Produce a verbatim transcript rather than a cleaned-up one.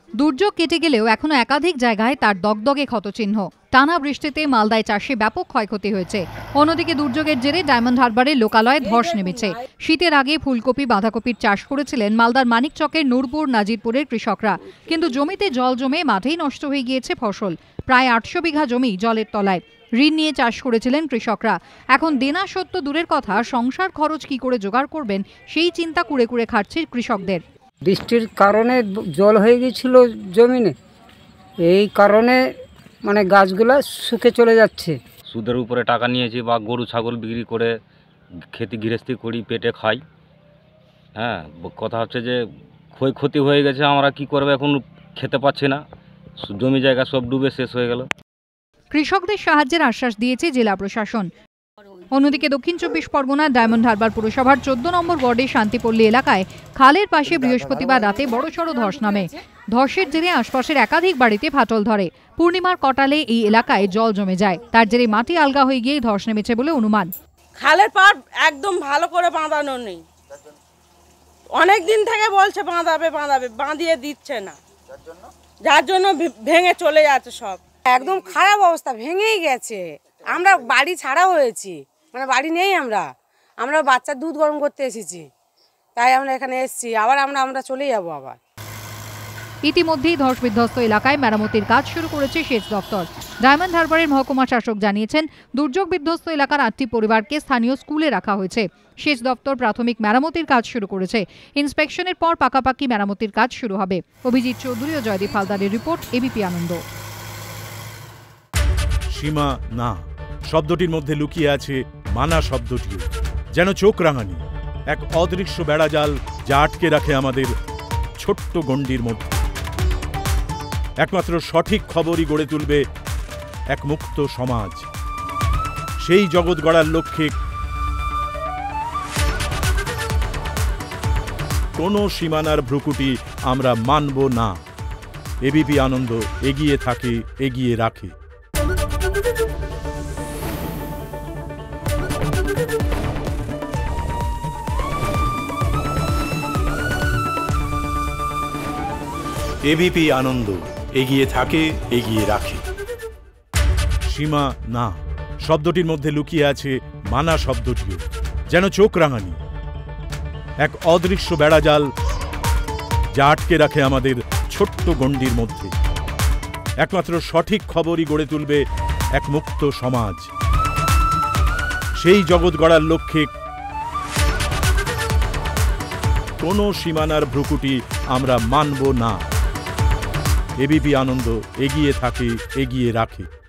দুর্যোগ কেটে গেলেও এখনো একাধিক জায়গায় তার দগদগে ক্ষতচিহ্ন। টানা বৃষ্টিতে মালদায় চাষে ব্যাপক ক্ষয়ক্ষতি হয়েছে। অন্যদিকে দুর্যোগের জেরে ডায়মন্ড হারবারের লোকালয়ে ধস নেমেছে। শীতের আগে ফুলকপি বাঁধাকপির চাষ করেছিলেন মালদার মানিকচকের নূরপুর নাজিরপুরের কৃষকরা, কিন্তু জমিতে জল জমে মাঠেই নষ্ট হয়ে গিয়েছে ফসল। প্রায় আটশো বিঘা জমি জলের তলায়। ঋণ নিয়ে চাষ করেছিলেন কৃষকরা। এখন দেনা সত্য দূরের কথা, সংসার খরচ কি করে জোগাড় করবেন সেই চিন্তা কুড়ে কুড়ে খাটছে কৃষকদের। বৃষ্টির কারণে জল হয়ে গিয়েছিল জমিনে, এই কারণে মানে গাছগুলা শুকে চলে যাচ্ছে। সুদের উপরে টাকা নিয়েছি বা গরু ছাগল বিক্রি করে খেতে গৃহস্থী করি, পেটে খাই। হ্যাঁ, কথা হচ্ছে যে ক্ষয়ক্ষতি হয়ে গেছে, আমরা কি করবো এখন খেতে পাচ্ছি না, জমি জায়গা সব ডুবে শেষ হয়ে গেল। কৃষকদের সাহায্যের আশ্বাস দিয়েছে জেলা প্রশাসন। অন্যদিকে দক্ষিণ চব্বিশ পরগনার ডায়মন্ড হারবার পুরসভার চোদ্দ নম্বর ওয়ার্ডের শান্তিপল্লী এলাকায় খালের পাশে বৃহস্পতিবার রাতে বড়সড় ধস নামে। ধসের জেরে আশপাশের একাধিক বাড়িতে ফাটল ধরে। পূর্ণিমার কটালে এই এলাকায় জল জমে যায়। তার জেরে মাটি আলগা হয়ে গিয়ে ধস নেমেছে বলে অনুমান। খালের পাড় একদম ভালো করে বাঁধানো নেই, অনেক দিন থেকে বলছে বাঁধাবে বাঁধাবে, বাঁধিয়ে দিচ্ছে না, যার জন্য ভেঙে চলে যাচ্ছে সব। একদম খারাপ অবস্থা, ভেঙেই গেছে। আমরা বাড়ি ছাড়া হয়েছি, মানে বাড়ি নেই, আমরা আমরা বাচ্চার দুধ গরম করতে এসেছি, তাই আমরা এখানে এসেছি। আবার আমরা আমরা চলে যাবো আবার। ইতিমধ্যেই ধস বিধ্বস্ত এলাকায় মেরামতির কাজ শুরু করেছে সেচ দপ্তর। ডায়মন্ড হারবারের মহকুমা শাসক জানিয়েছেন, দুর্যোগ বিধ্বস্ত এলাকার আটটি পরিবারকে স্থানীয় স্কুলে রাখা হয়েছে। সেচ দপ্তর প্রাথমিক মেরামতির কাজ শুরু করেছে। ইন্সপেকশনের পর পাকাপাকি মেরামতির কাজ শুরু হবে। অভিজিৎ চৌধুরী ও জয়দীপ হালদারের রিপোর্ট, এবিপি আনন্দ। সীমা না শব্দটির মধ্যে লুকিয়ে আছে মানা শব্দটিও, যেন চোখ রাঙানি এক অদৃশ্য বেড়াজাল যা আটকে রাখে আমাদের ছোট্ট গণ্ডির মধ্যে। একমাত্র সঠিক খবরই গড়ে তুলবে এক মুক্ত সমাজ। সেই জগৎ গড়ার লক্ষ্যে কোনো সীমানার ভ্রুকুটি আমরা মানব না। এবিপি আনন্দ এগিয়ে থাকে, এগিয়ে রাখে। এবিপি আনন্দ এগিয়ে থাকে, এগিয়ে রাখে। সীমা না শব্দটির মধ্যে লুকিয়ে আছে মানা শব্দটিও, যেন চোখ রাঙানি এক অদৃশ্য বেড়াজাল যা আটকে রাখে আমাদের ছোট্ট গণ্ডির মধ্যে। একমাত্র সঠিক খবরই গড়ে তুলবে এক মুক্ত সমাজ। সেই জগৎ গড়ার লক্ষ্যে কোনো সীমানার ভ্রুকুটি আমরা মানব না। এবিপি আনন্দ এগিয়ে থাকে, এগিয়ে রাখে।